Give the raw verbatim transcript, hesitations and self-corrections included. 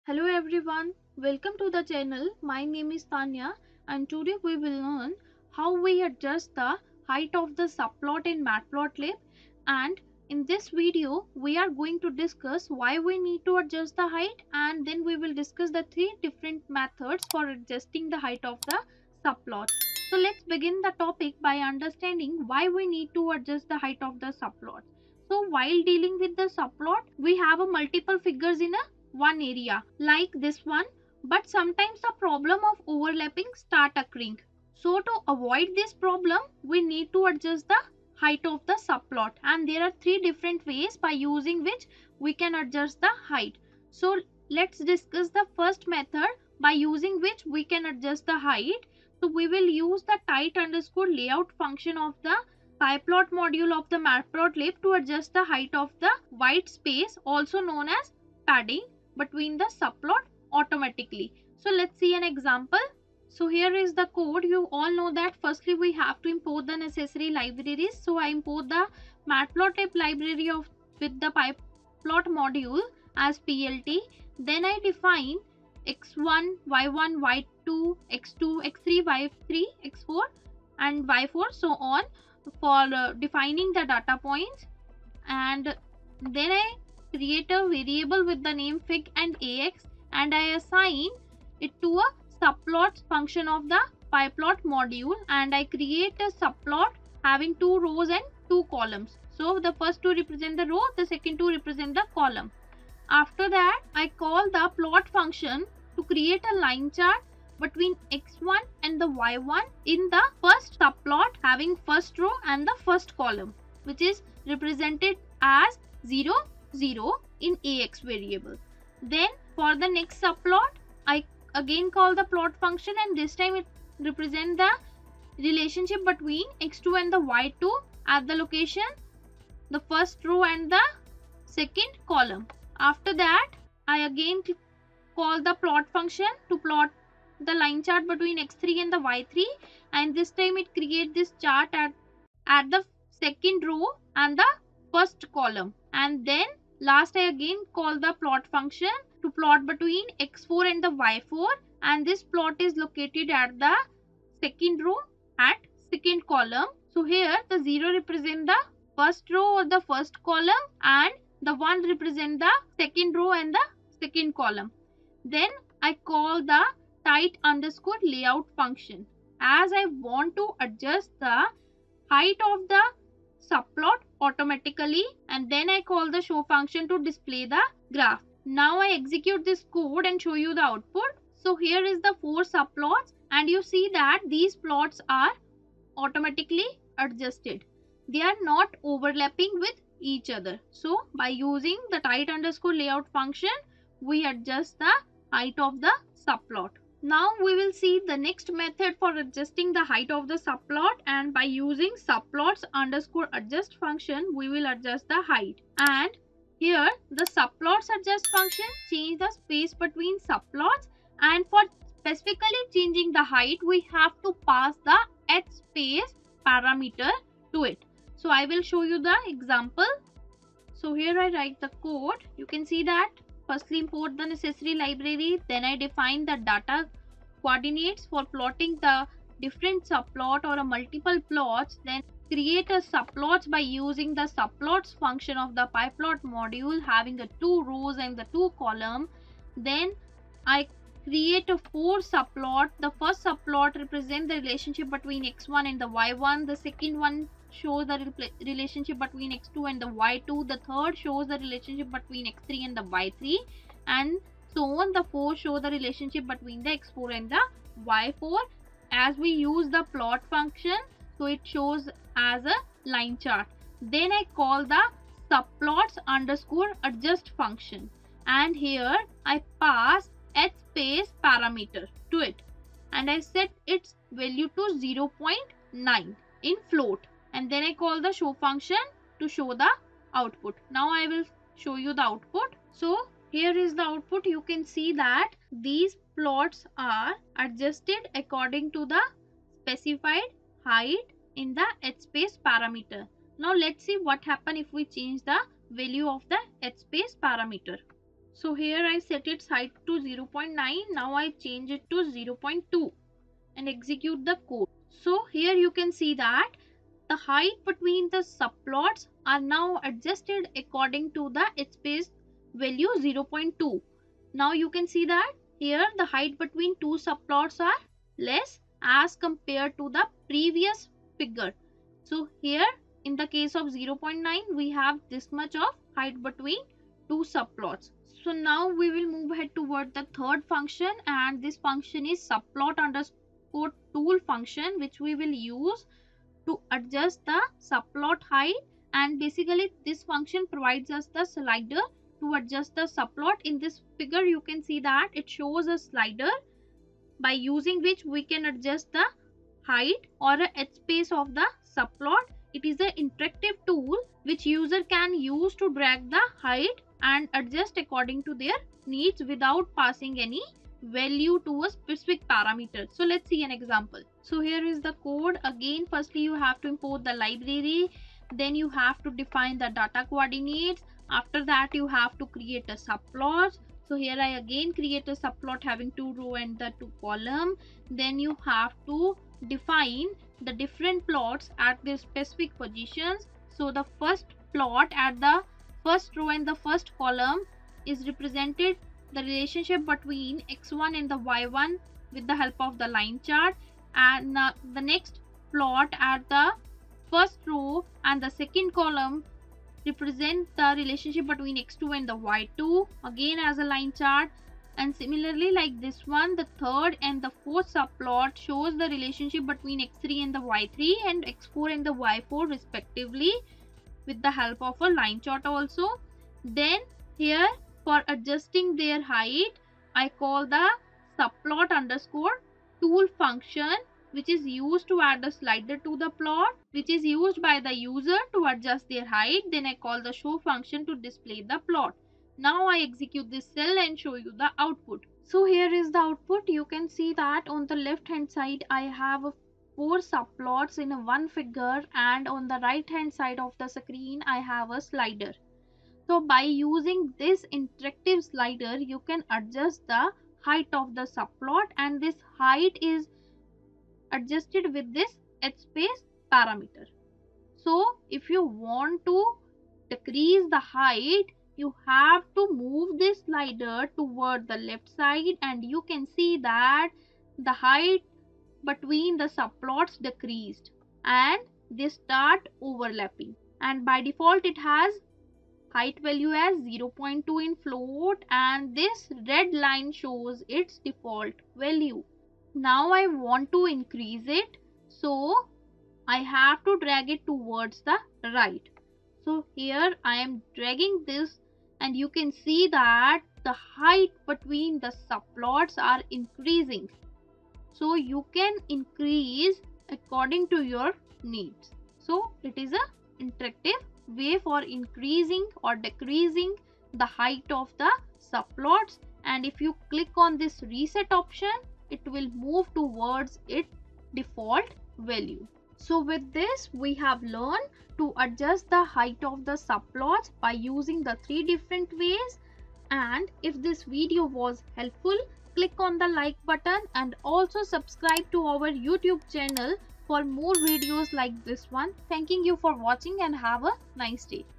Hello everyone, welcome to the channel. My name is Tanya and today we will learn how we adjust the height of the subplot in Matplotlib, and in this video we are going to discuss why we need to adjust the height, and then we will discuss the three different methods for adjusting the height of the subplot. So let's begin the topic by understanding why we need to adjust the height of the subplot. So while dealing with the subplot, we have a multiple figures in a one area like this one, but sometimes the problem of overlapping start occurring. So to avoid this problem, we need to adjust the height of the subplot, and there are three different ways by using which we can adjust the height. So let's discuss the first method by using which we can adjust the height. So we will use the tight underscore layout function of the pyplot module of the Matplotlib to adjust the height of the white space, also known as padding, between the subplot automatically. So let's see an example. So here is the code. You all know that firstly we have to import the necessary libraries. So I import the Matplotlib library of with the pyplot module as plt. Then I define x one, y one, y two, x two, x three, y three, x four and y four, so on, for uh, defining the data points. And then I create a variable with the name fig and ax, and I assign it to a subplots function of the pyplot module, and I create a subplot having two rows and two columns. So the first two represent the row, the second two represent the column. After that, I call the plot function to create a line chart between x one and the y one in the first subplot having first row and the first column, which is represented as zero zero in ax variable. Then for the next subplot, I again call the plot function, and this time it represents the relationship between x two and the y two at the location the first row and the second column. After that, I again call the plot function to plot the line chart between x three and the y three, and this time it creates this chart at at the second row and the first column. And then last, I again call the plot function to plot between x four and the y four, and this plot is located at the second row at second column. So here the zero represent the first row or the first column, and the one represent the second row and the second column. Then I call the tight underscore layout function as I want to adjust the height of the subplot automatically, and then I call the show function to display the graph. Now I execute this code and show you the output. So here is the four subplots, and you see that these plots are automatically adjusted. They are not overlapping with each other. So by using the tight underscore layout function, we adjust the height of the subplot. Now we will see the next method for adjusting the height of the subplot, and by using subplots underscore adjust function, we will adjust the height. And here the subplots adjust function change the space between subplots, and for specifically changing the height, we have to pass the hspace parameter to it. So I will show you the example. So here I write the code. You can see that firstly import the necessary library, then I define the data coordinates for plotting the different subplot or a multiple plots, then create a subplots by using the subplots function of the pyplot module having the two rows and the two column. Then I create a four subplot. The first subplot represents the relationship between x one and the y one, the second one shows the relationship between x two and the y two, the third shows the relationship between x three and the y three, and so on. The four show the relationship between the x four and the y four. As we use the plot function, so it shows as a line chart. Then I call the subplots underscore adjust function, and here I pass hspace parameter to it, and I set its value to zero point nine in float, and then I call the show function to show the output. Now I will show you the output. So here is the output. You can see that these plots are adjusted according to the specified height in the hspace parameter. Now let's see what happens if we change the value of the hspace parameter. So here I set its height to zero point nine. Now I change it to zero point two and execute the code. So here you can see that the height between the subplots are now adjusted according to the hspace value zero point two. Now you can see that here the height between two subplots are less as compared to the previous figure. So here in the case of zero point nine we have this much of height between two subplots. So now we will move ahead toward the third function, and this function is subplot underscore tool function, which we will use to adjust the subplot height. And basically this function provides us the slider to adjust the subplot. In this figure you can see that it shows a slider by using which we can adjust the height or a hspace of the subplot. It is an interactive tool which user can use to drag the height and adjust according to their needs without passing any value to a specific parameter. So let's see an example. So here is the code. Again, firstly you have to import the library, then you have to define the data coordinates. After that you have to create a subplot. So here I again create a subplot having two row and the two column. Then you have to define the different plots at their specific positions. So the first plot at the first row and the first column is represented the relationship between x one and the y one with the help of the line chart, and uh, the next plot at the first row and the second column represent the relationship between x two and the y two again as a line chart. And similarly, like this one, the third and the fourth subplot shows the relationship between x three and the y three and x four and the y four respectively with the help of a line chart also. Then here for adjusting their height I call the subplot underscore tool function, which is used to add a slider to the plot, which is used by the user to adjust their height. Then I call the show function to display the plot. Now I execute this cell and show you the output. So here is the output. You can see that on the left hand side I have four subplots in a one figure, and on the right hand side of the screen I have a slider. So by using this interactive slider you can adjust the height of the subplot, and this height is adjusted with this hspace parameter. So if you want to decrease the height you have to move this slider toward the left side, and you can see that the height between the subplots decreased and they start overlapping, and by default it has height value as zero point two in float, and this red line shows its default value. Now I want to increase it, so I have to drag it towards the right. So here I am dragging this, and you can see that the height between the subplots are increasing. So you can increase according to your needs. So it is a interactive way for increasing or decreasing the height of the subplots, and if you click on this reset option it will move towards its default value. So with this we have learned to adjust the height of the subplots by using the three different ways. And if this video was helpful, click on the like button and also subscribe to our YouTube channel for more videos like this one. Thanking you for watching and have a nice day.